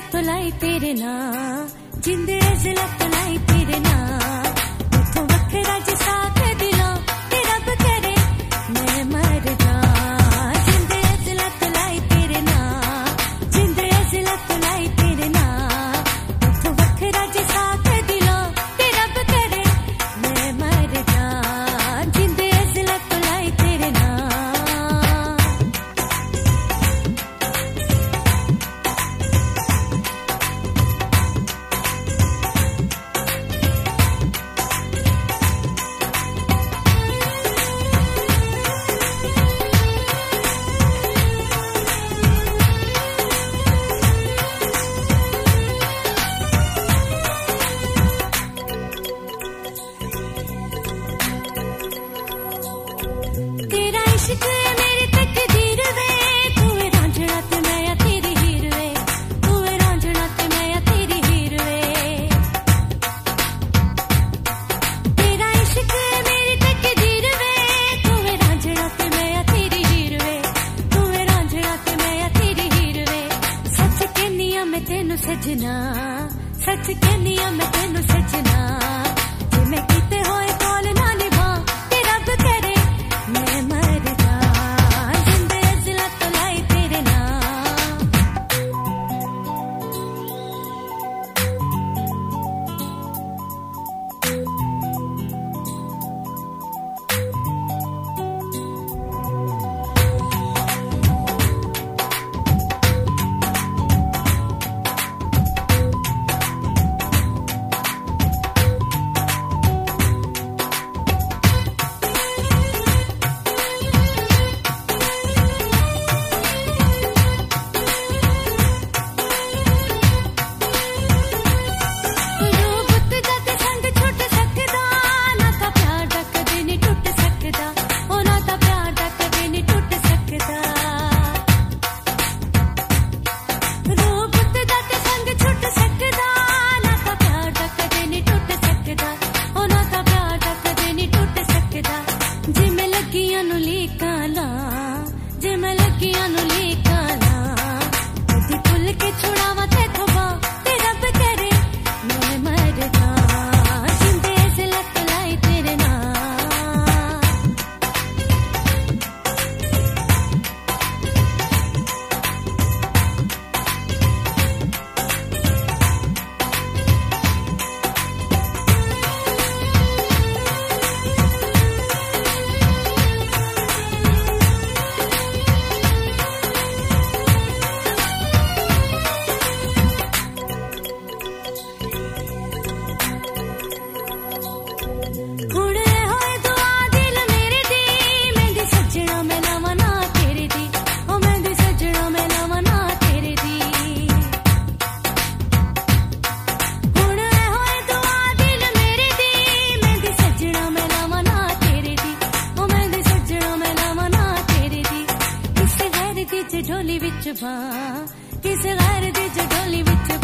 तो लाई तेरे ना जिंदे जिलत लाई तेरे ना तू वखरा जिसा के दिलों ते रब करे मैं मर जा जिंदे जिलत लाई तेरे ना जिंदे जिलत लाई तेरे ना तू वखरा जिसा के दिलों ते रब करे मैं मर जा जिंदे जिलत लाई तेरे ना मेरी तकदीर वे तू रांझना ते मैं तेरी हीर वे तू रांझना ते मैं तेरी हीर वे तेरा इश्क मेरी तकदीर वे तू रांझना ते मैं तेरी हीर वे तू रांझना ते मैं तेरी हीर वे सच कहनिया मैं तेनू सजना सच कहनिया मैं तेनू सजना जे मैं कीते होए कॉल ना निभा ते रब करे मैं मर जे मैं लगियां नु लीकाना कदी भुल के छुड़ावा ते थोबा ते रब करे मैं मर जा जिंदे जिलत लाई तेरे ना ढोली विच बा किसे गैर दी ढोली विच